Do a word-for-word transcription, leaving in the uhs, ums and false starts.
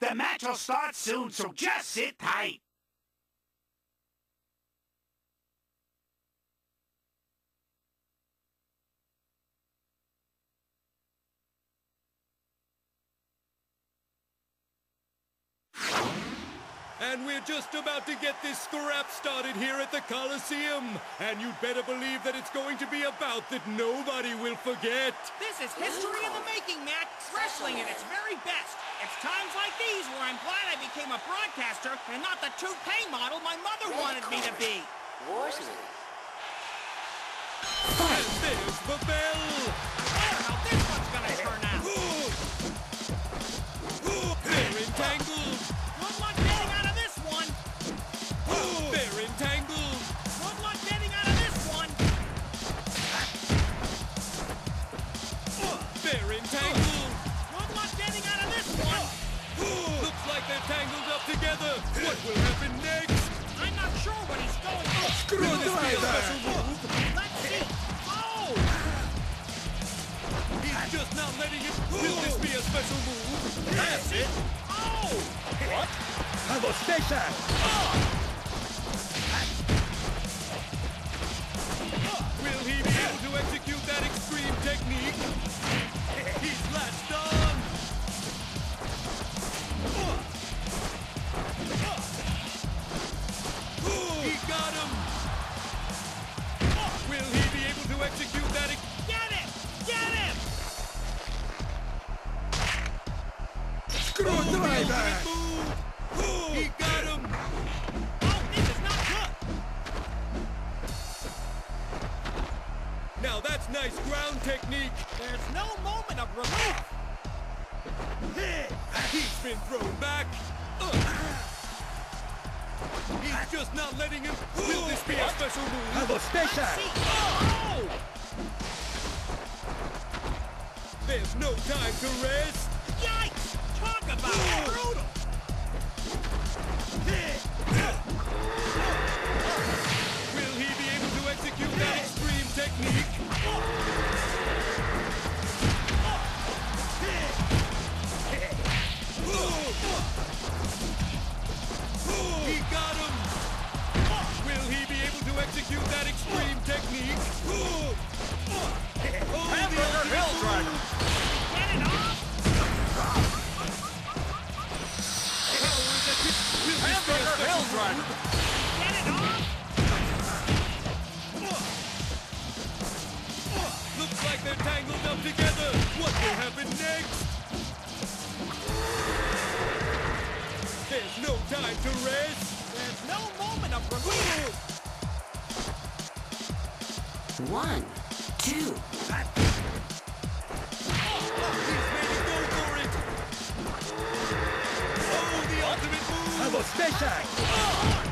The match will start soon, so just sit tight. And we're just about to get this scrap started here at the Coliseum. And you'd better believe that it's going to be a bout that nobody will forget. This is history in the making, Matt. Wrestling at its very best. It's times like these where I'm glad I became a broadcaster and not the toupee model my mother wanted me to be. Warsman. And there's the bell. I wonder how this one's gonna turn out. They're entangled. Good luck getting out of this one. They're entangled. Good luck getting out of this one. They're entangled. Good luck getting out of this one. Looks like they're tangled up together. What will happen next? I'm not sure what he's going for. Will this be a special move? Let's see. Oh! He's just not letting it. Will this be a special move? That's it. Oh! What? Have a station! Will he be able to execute that extreme technique? He's latched on. He got him. Will he be able to execute that? Ex Get him! Get him! Screwdriver! Move. He got him. Oh, this is not good! Now that's nice ground technique. There's no moment of relief! He's been thrown back. Ugh. He's just not letting him. Will this be a special move? Have a station! See? Oh! There's no time to rest. Yikes! Talk about brutal! Will he be able to execute that extreme technique? He got him! Will he be able to execute that extreme technique? Oh, Hamburger Hill Driver! Get it off! Hamburger Hill Driver! Get it off! Looks like they're tangled up together. What will happen next? There's no time to rest. There's no moment of relief! One, two. He's made it go for it. Oh, the ultimate move. Have a station! Oh,